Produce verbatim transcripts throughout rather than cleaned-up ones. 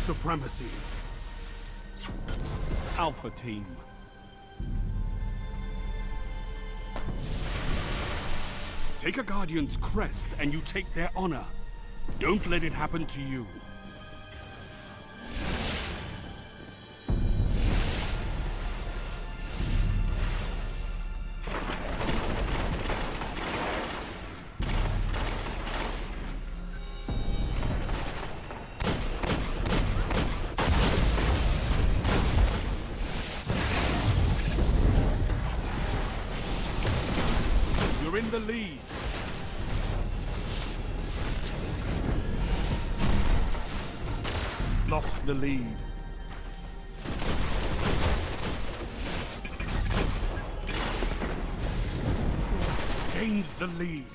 Supremacy. Alpha Team. Take a Guardian's crest and you take their honor. Don't let it happen to you. You're in the lead. Lost the lead. Gained the lead.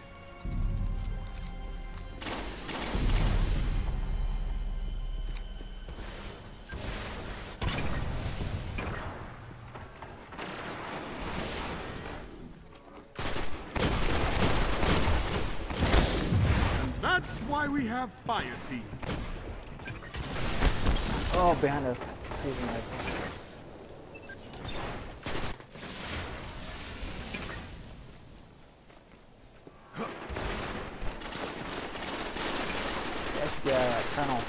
And that's why we have fire teams. Oh, behind us. He's my Let's get that tunnel.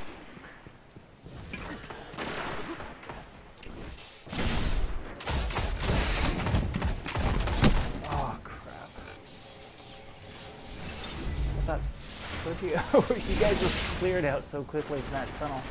Oh crap. I thought where'd you you guys just cleared out so quickly from that tunnel.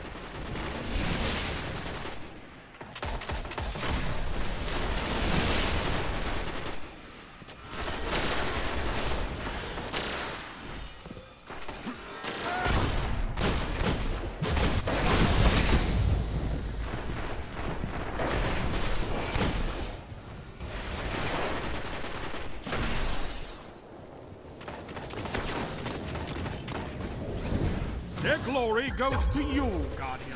Their glory goes to you, Guardian.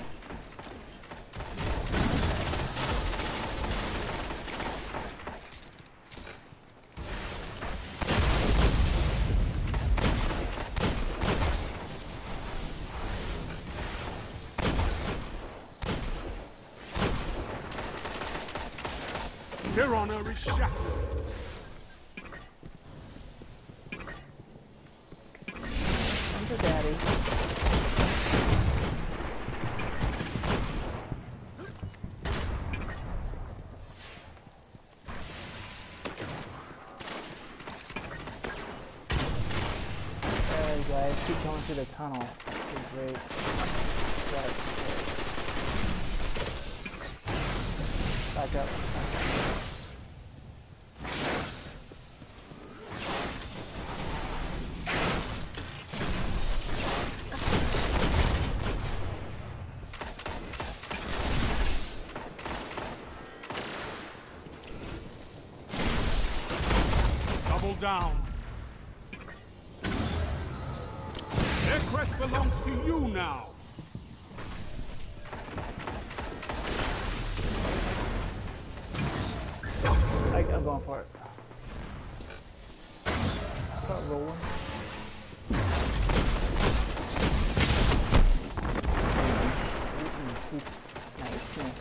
Their honor is shattered. Come to daddy. Guys, keep going through the tunnel. It's great. That's great. Back up. Double down. Their crest belongs to you now. I, I'm going for it. Start rolling. Mm-hmm. Nice. Yeah.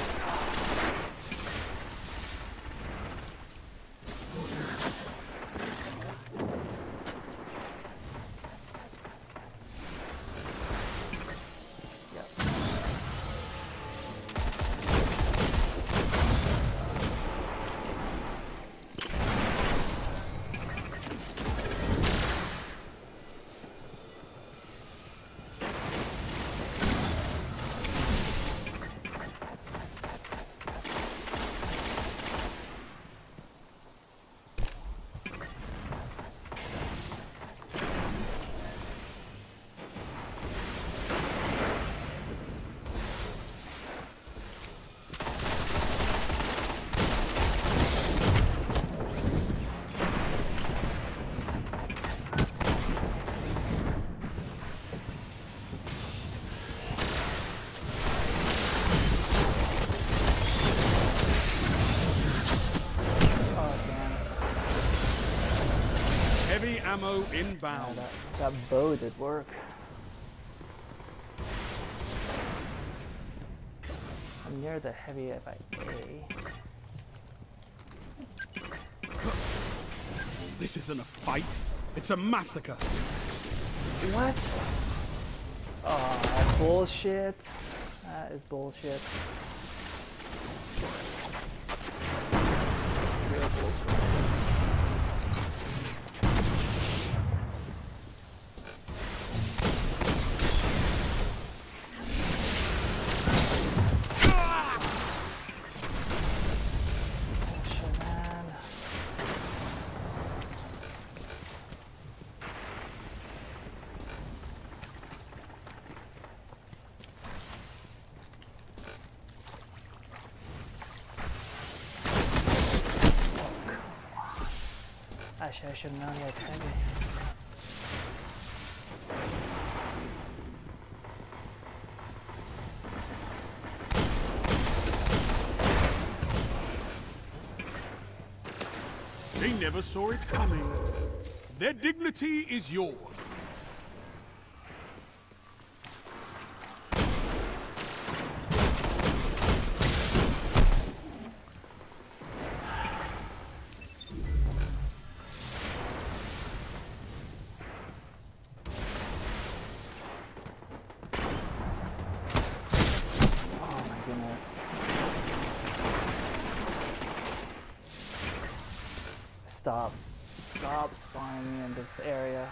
Heavy ammo inbound. Yeah, that, that bow did work. I'm near the heavy F I A. This isn't a fight. It's a massacre. What? Oh, that's bullshit. That is bullshit. Real bullshit. Actually, I should have known he had heavy. They never saw it coming. Their dignity is yours. Stop. Stop spawning me in this area.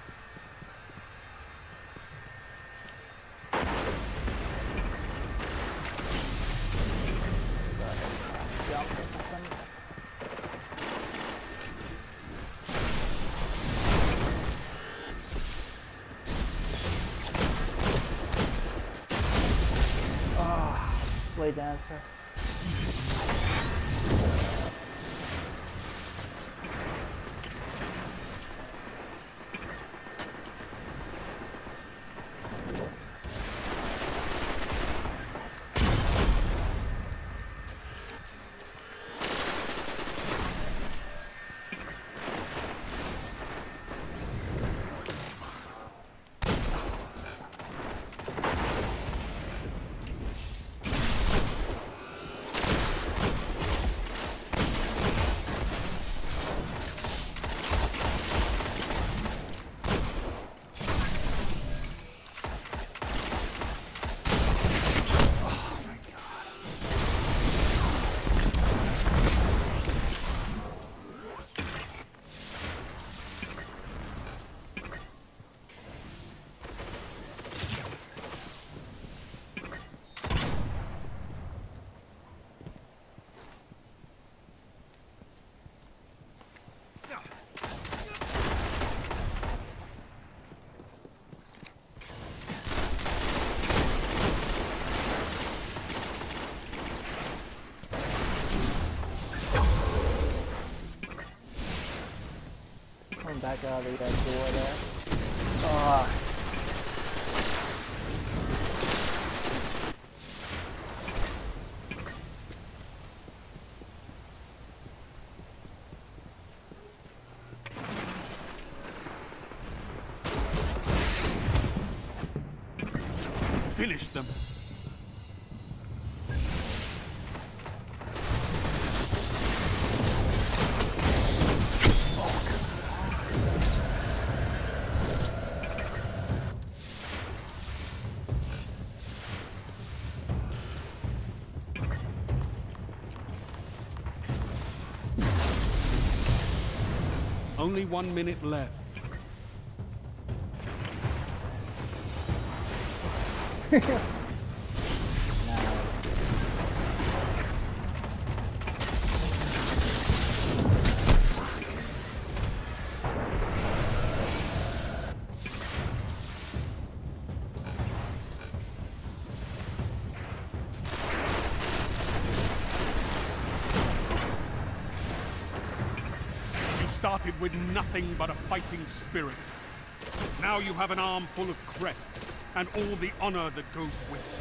Jump or something. Ah, Blade Dancer. Back out of that door there. Oh. Finish them. Only one minute left. Started with nothing but a fighting spirit. Now you have an arm full of crests and all the honor that goes with it.